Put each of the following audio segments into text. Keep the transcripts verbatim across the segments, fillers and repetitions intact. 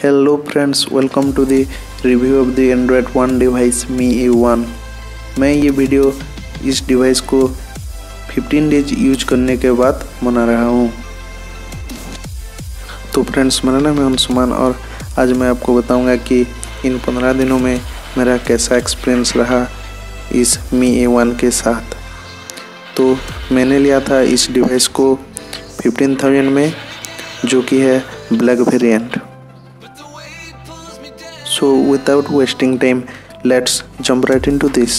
Hello friends, welcome to the review of the Android One device Mi E one. मैं ये video इस device को fifteen days use करने के बाद बना रहा हूँ। तो फ्रेंड्स, मेरा नाम है अंशुमान और आज मैं आपको बताऊंगा कि इन पंद्रह दिनों में मेरा कैसा एक्सपीरियंस रहा इस Mi E वन के साथ। तो मैंने लिया था इस डिवाइस को फिफ्टीन थाउजेंड में, जो कि है black variant. So without wasting time, let's jump right into this.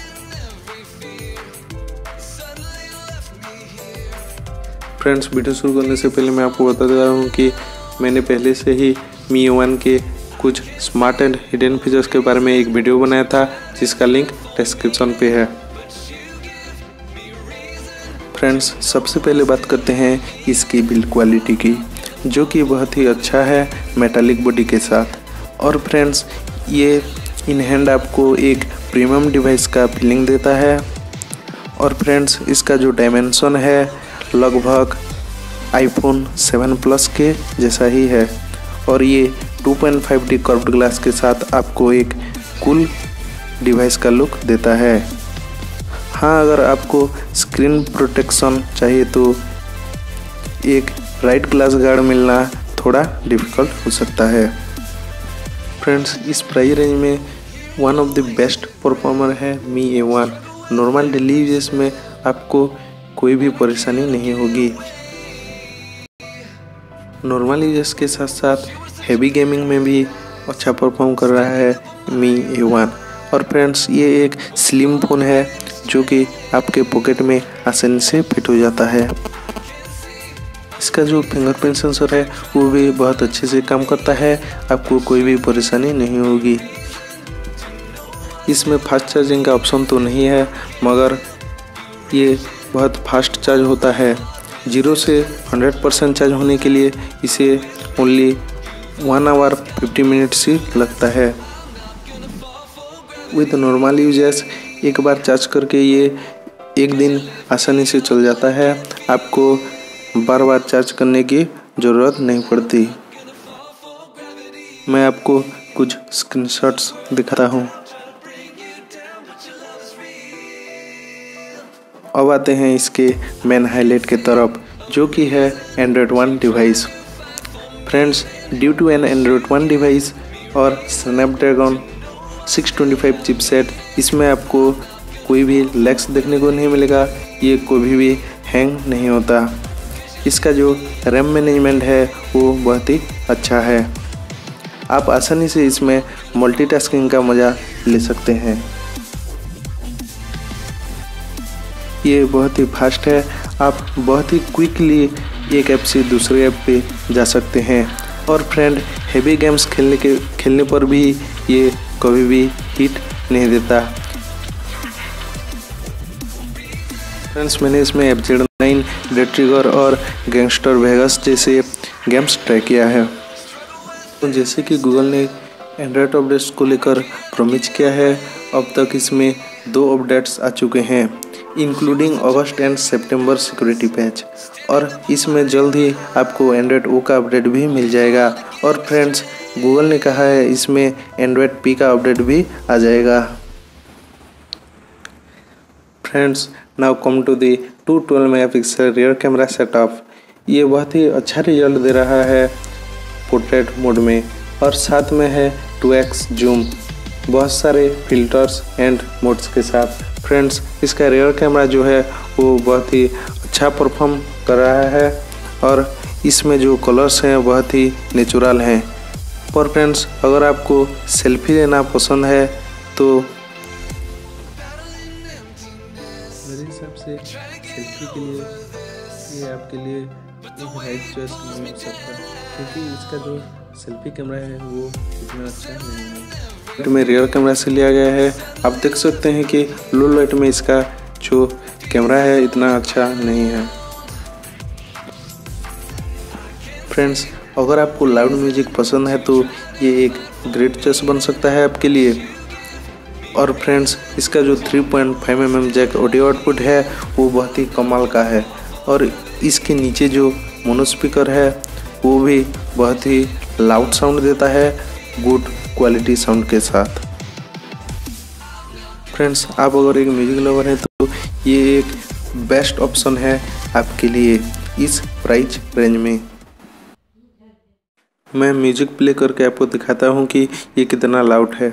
Friends, video शुरू करने से पहले मैं आपको बता दे रहा हूँ कि मैंने पहले से ही Mi E वन के कुछ स्मार्ट एंड हिडन फीचर्स के बारे में एक वीडियो बनाया था, जिसका लिंक डिस्क्रिप्शन पे है। फ्रेंड्स, सबसे पहले बात करते हैं इसकी बिल्ड क्वालिटी की, जो कि बहुत ही अच्छा है मेटालिक बॉडी के साथ। और फ्रेंड्स, ये इन हैंड आपको एक प्रीमियम डिवाइस का फीलिंग देता है। और फ्रेंड्स, इसका जो डायमेंशन है लगभग आईफोन सेवन प्लस के जैसा ही है। और ये two point five D curved glass के साथ आपको एक कूल डिवाइस का लुक देता है। हाँ, अगर आपको स्क्रीन प्रोटेक्शन चाहिए तो एक राइट ग्लास गार्ड मिलना थोड़ा डिफ़िकल्ट हो सकता है। फ्रेंड्स, इस प्राइस रेंज में one of the best performer है Mi E one. Normal daily uses में आपको कोई भी परेशानी नहीं होगी। नॉर्मल यूजेस के साथ साथ हेवी गेमिंग में भी अच्छा परफॉर्म कर रहा है Mi E वन। और फ्रेंड्स, ये एक स्लिम फ़ोन है जो कि आपके पॉकेट में आसानी से फिट हो जाता है। इसका जो फिंगरप्रिंट सेंसर है वो भी बहुत अच्छे से काम करता है, आपको कोई भी परेशानी नहीं होगी। इसमें फास्ट चार्जिंग का ऑप्शन तो नहीं है, मगर ये बहुत फास्ट चार्ज होता है। जीरो से हंड्रेड परसेंट चार्ज होने के लिए इसे only one hour fifty minutes ही लगता है। विद नॉर्मल यूजर्स एक बार चार्ज करके ये एक दिन आसानी से चल जाता है, आपको बार बार चार्ज करने की ज़रूरत नहीं पड़ती। मैं आपको कुछ स्क्रीनशॉट्स दिखाता हूँ। अब आते हैं इसके मेन हाईलाइट के तरफ, जो कि है Android one device. Friends, due to an Android one device और Snapdragon six twenty five chipset, इसमें आपको कोई भी लैग्स देखने को नहीं मिलेगा। ये कभी भी हैंग नहीं होता। इसका जो रैम मैनेजमेंट है वो बहुत ही अच्छा है। आप आसानी से इसमें मल्टीटास्किंग का मज़ा ले सकते हैं। ये बहुत ही फास्ट है, आप बहुत ही क्विकली एक ऐप से दूसरे ऐप पे जा सकते हैं। और फ्रेंड, हेवी गेम्स खेलने के खेलने पर भी ये कभी भी हीट नहीं देता। फ्रेंड्स, मैंने इसमें F Z nine, dead trigger और गैंगस्टर वेगास जैसे गेम्स ट्राई किया है। तो जैसे कि गूगल ने एंड्रॉयड अपडेट्स को लेकर प्रॉमिस किया है, अब तक इसमें दो अपडेट्स आ चुके हैं, including August and September security patch. और इसमें जल्द ही आपको एंड्रॉयड ओ का अपडेट भी मिल जाएगा। और फ्रेंड्स, गूगल ने कहा है इसमें एंड्रॉयड पी का अपडेट भी आ जाएगा। Friends, now come to the two twelve mega pixel rear camera setup. ये बहुत ही अच्छा रिजल्ट दे रहा है पोर्ट्रेट मोड में, और साथ में है टू एक्स जूम, बहुत सारे फिल्टर्स एंड मोड्स के साथ। फ्रेंड्स, इसका रियर कैमरा जो है वो बहुत ही अच्छा परफॉर्म कर रहा है, और इसमें जो कलर्स हैं बहुत ही नेचुरल हैं। पर फ्रेंड्स, अगर आपको सेल्फी लेना पसंद है तो मेरे हिसाब से सेल्फी के लिए ये आपके लिए एक राइट चॉइस नहीं हो सकता, क्योंकि इसका जो सेल्फी कैमरा है वो इतना अच्छा नहीं है। तो में रियर कैमरा से लिया गया है। आप देख सकते हैं कि लो लाइट में इसका जो कैमरा है इतना अच्छा नहीं है। फ्रेंड्स, अगर आपको लाउड म्यूजिक पसंद है तो ये एक ग्रेट चॉइस बन सकता है आपके लिए। और फ्रेंड्स, इसका जो three point five M M jack audio output है वो बहुत ही कमाल का है। और इसके नीचे जो मोनो स्पीकर है वो भी बहुत ही लाउड साउंड देता है गुड क्वालिटी साउंड के साथ। फ्रेंड्स, आप अगर एक म्यूजिक लवर हैं तो ये एक बेस्ट ऑप्शन है आपके लिए इस प्राइस रेंज में। मैं म्यूजिक प्ले करके आपको दिखाता हूँ कि ये कितना लाउड है।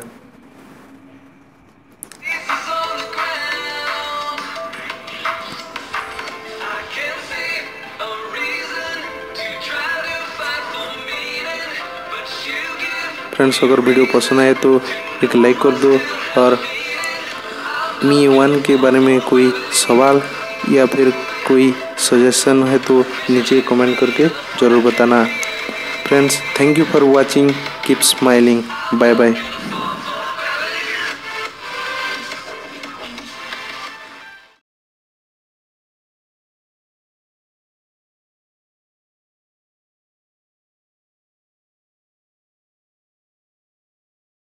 फ्रेंड्स, अगर वीडियो पसंद आए तो एक लाइक कर दो और मी वन के बारे में कोई सवाल या फिर कोई सजेशन है तो नीचे कमेंट करके ज़रूर बताना। Friends, thank you for watching, keep smiling, bye bye.